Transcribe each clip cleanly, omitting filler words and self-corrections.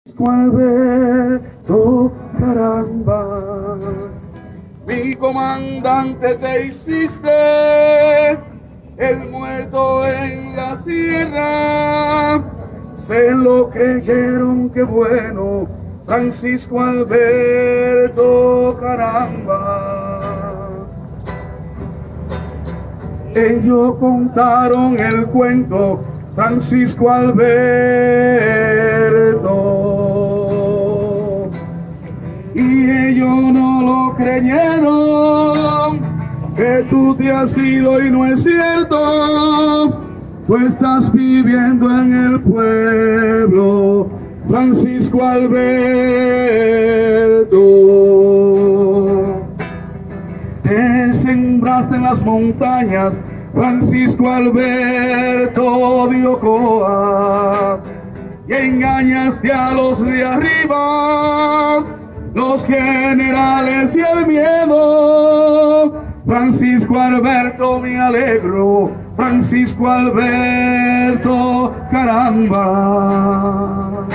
Alberto, caramba, mi comandante te hiciste, el muerto en la sierra, se lo creyeron, qué bueno, Francisco Alberto, caramba. Ellos contaron el cuento, Francisco Alberto, y ellos no lo creyeron, que tú te has ido y no es cierto, tú estás viviendo en el pueblo, Francisco Alberto. Te sembraste en las montañas, Francisco Alberto de Ocoa, y engañaste a los de arriba, los generales y el miedo. Francisco Alberto, me alegro, Francisco Alberto, caramba.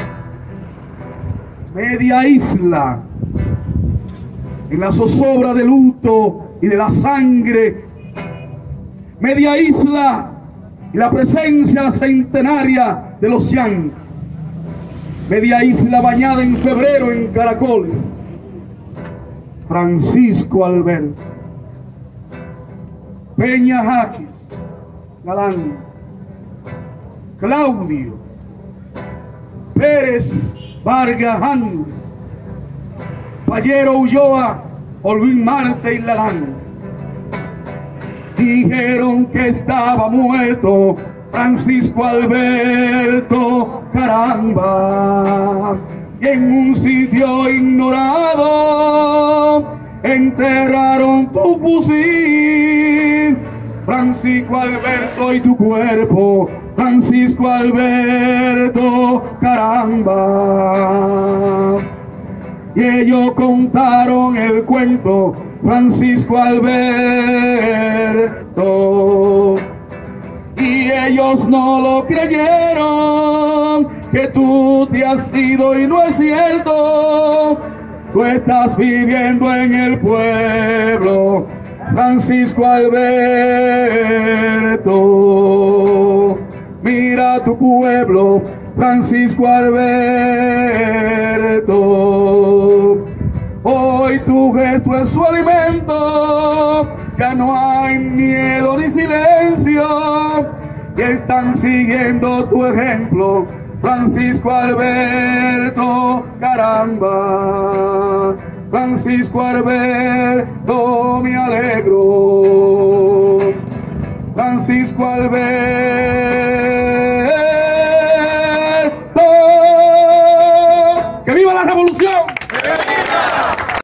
Media isla, en la zozobra del luto y de la sangre, media isla y la presencia centenaria de los Yan, media isla bañada en febrero en caracoles. Francisco Alberto, Peña Jaques, Galán, Claudio, Pérez Vargas, Pallero Ulloa, Olvin Marte y Lalán. Dijeron que estaba muerto Francisco Alberto, caramba, y en un sitio ignorado enterraron tu fusil, Francisco Alberto, y tu cuerpo, Francisco Alberto, caramba. Y ellos contaron el cuento, Francisco Alberto, y ellos no lo creyeron, que tú te has ido y no es cierto, tú estás viviendo en el pueblo, Francisco Alberto. Mira tu pueblo, Francisco Alberto. Hoy tu gesto es su alimento, ya no hay miedo ni silencio, y están siguiendo tu ejemplo, Francisco Alberto, caramba. Francisco Alberto, me alegro, Francisco Alberto. ¡Que viva la revolución!